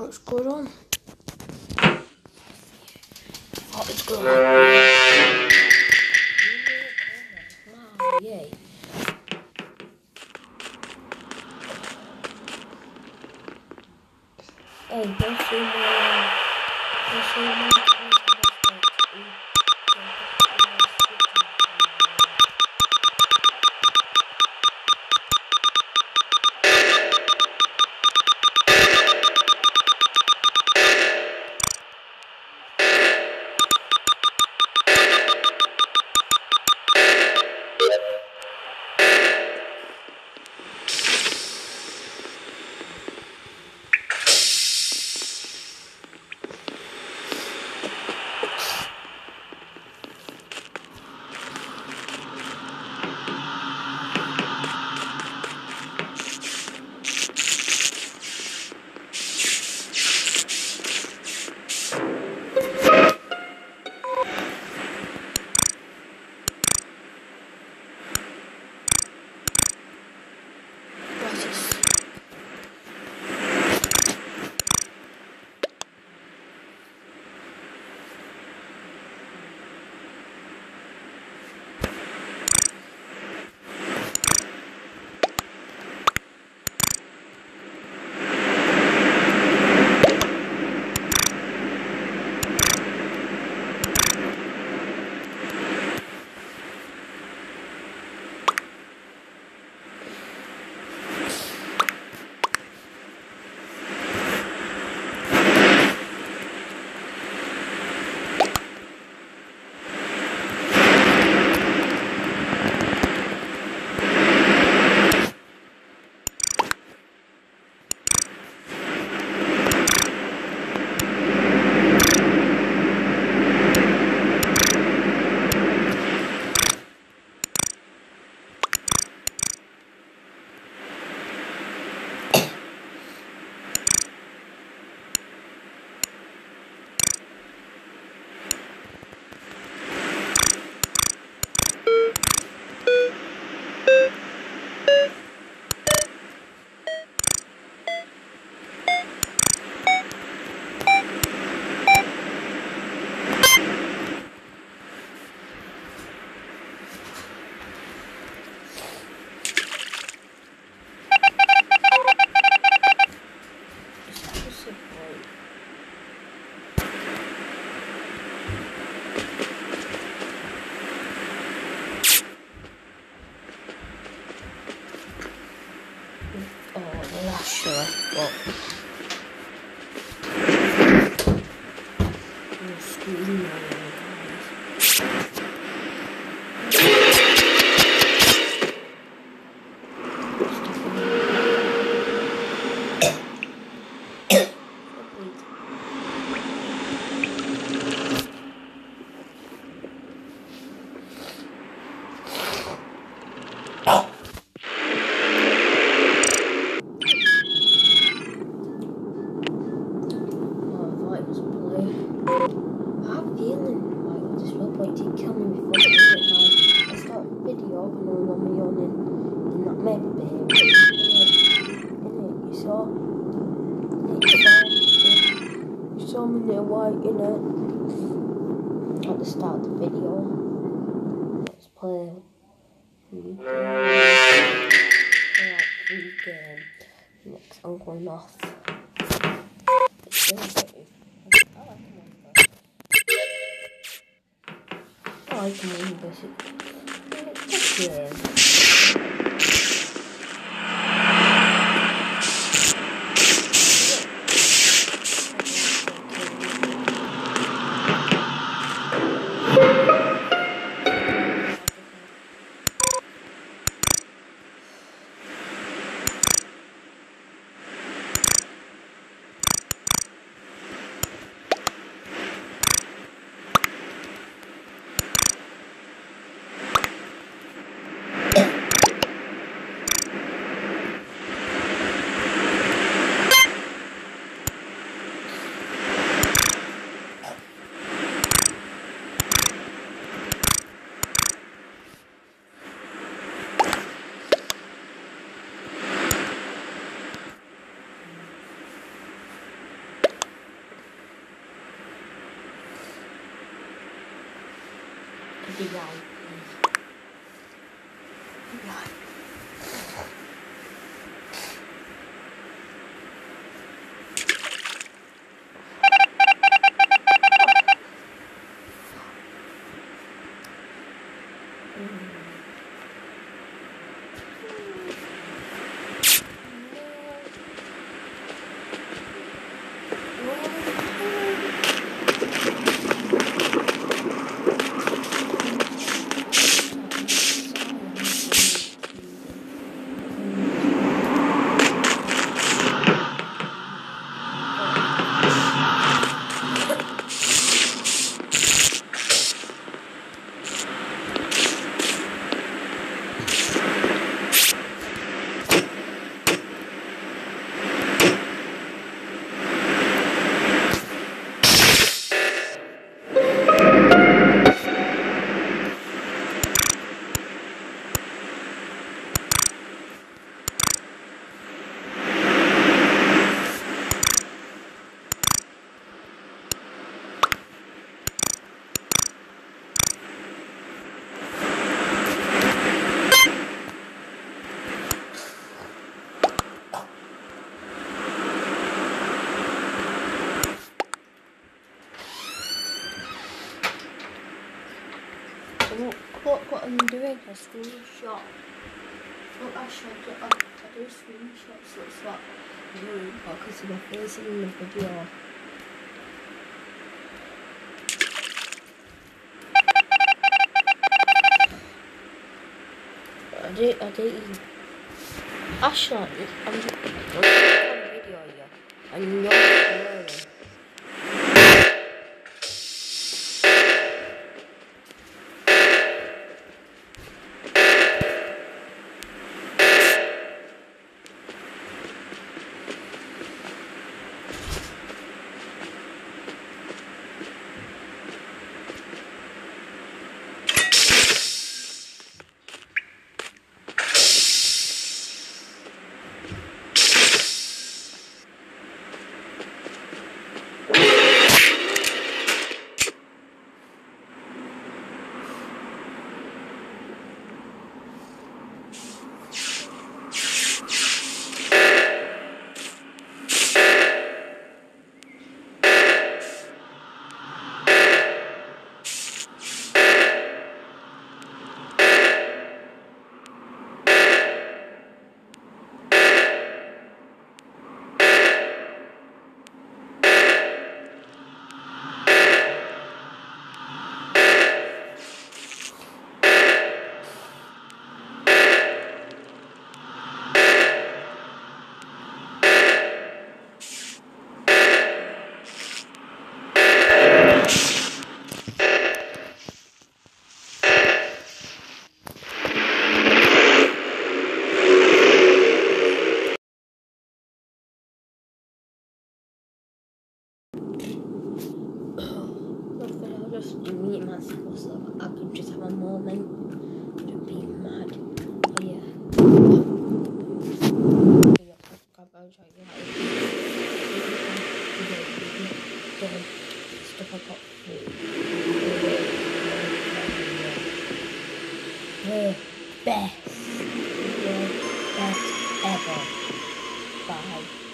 what's going on? What is going on? Wow, yay. Hey, go see my at the start of the video. Let's play free game. Next I'm going off. I like him basically. It's a game. DI. What I'm doing, a screenshot. Look, actually, I do screenshots, so it's like you, because of my face in the video. I did even. Actually, I'm just on a video here, and you're blurry. I'll just mute myself so I can just have a moment to be mad. But yeah. Stuff I got. The best ever. Bye.